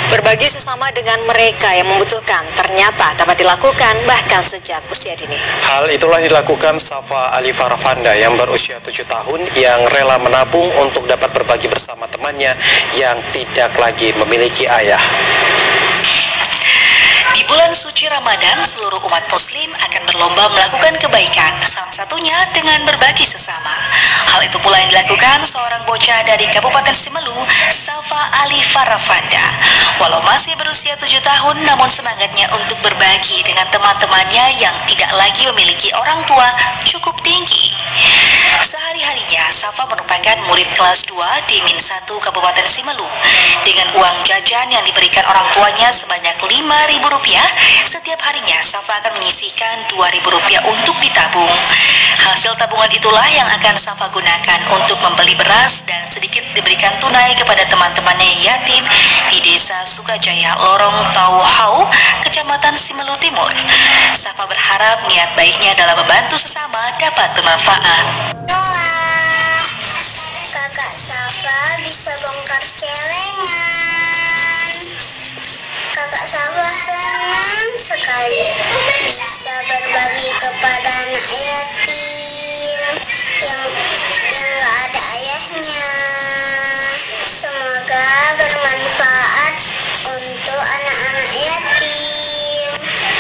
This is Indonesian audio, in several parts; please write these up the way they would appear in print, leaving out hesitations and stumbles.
Berbagi sesama dengan mereka yang membutuhkan ternyata dapat dilakukan bahkan sejak usia dini. Hal itulah dilakukan Safa Alifa Rafanda yang berusia 7 tahun yang rela menabung untuk dapat berbagi bersama temannya yang tidak lagi memiliki ayah. Di bulan suci Ramadan, seluruh umat muslim akan berlomba melakukan kebaikan, salah satunya dengan berbagi sesama. Hal itu pula yang dilakukan seorang bocah dari Kabupaten Simelu, Safa Alifa Rafanda. Walau masih berusia 7 tahun, namun semangatnya untuk berbagi dengan teman-temannya yang tidak lagi memiliki orang tua cukup tinggi. Sehari-harinya, Safa merupakan murid kelas 2 di Min 1 Kabupaten Simelu. Dengan uang jajan yang diberikan orang tuanya sebanyak Rp5.000, setiap harinya Safa akan menyisihkan Rp2.000 untuk ditabung. Hasil tabungan itulah yang akan Safa gunakan untuk membeli beras dan sedikit diberikan tunai kepada teman-temannya yang yatim di Desa Sukajaya, Lorong Tauhau, Kecamatan Simelu Timur. Safa berharap niat baiknya dalam membantu sesama dapat bermanfaat. Kakak Safa bisa bongkar celengan. Kakak Safa senang sekali bisa berbagi kepada anak yatim yang gak ada ayahnya. Semoga bermanfaat untuk anak-anak yatim.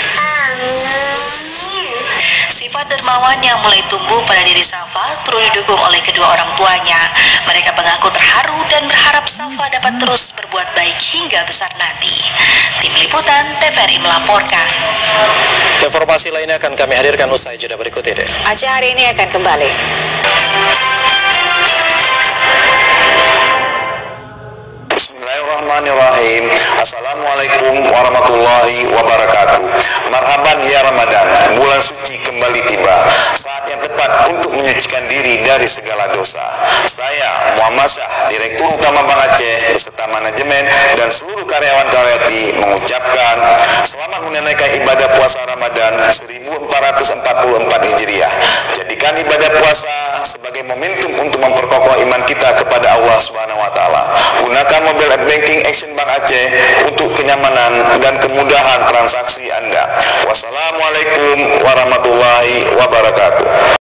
Amin. Sifat dermawan yang mulai tumbuh pada diri Safa perlu didukung oleh kedua orang tuanya. Mereka mengaku terharu dan berharap Safa dapat terus berbuat baik hingga besar nanti. Tim Liputan TVRI melaporkan. Informasi lainnya akan kami hadirkan usai jeda berikut ini. Aceh hari ini akan kembali. Bismillahirrahmanirrahim. Assalamualaikum warahmatullahi wabarakatuh. Marhaban ya Ramadan, bulan suci kembali tiba. Saat yang tepat untuk menyucikan diri dari segala dosa. Saya Muhammad Syah, Direktur Utama Bank Aceh beserta manajemen dan seluruh karyawan karyati mengucapkan selamat menunaikan ibadah puasa Ramadan 1444 Hijriah. Jadikan ibadah puasa sebagai momentum untuk memperkokoh iman kita kepada Allah Subhanahu wa taala. Gunakan mobile app banking Action Bank Aceh untuk kenyamanan dan kemudahan transaksi Anda. Wassalamualaikum warahmatullahi wabarakatuh.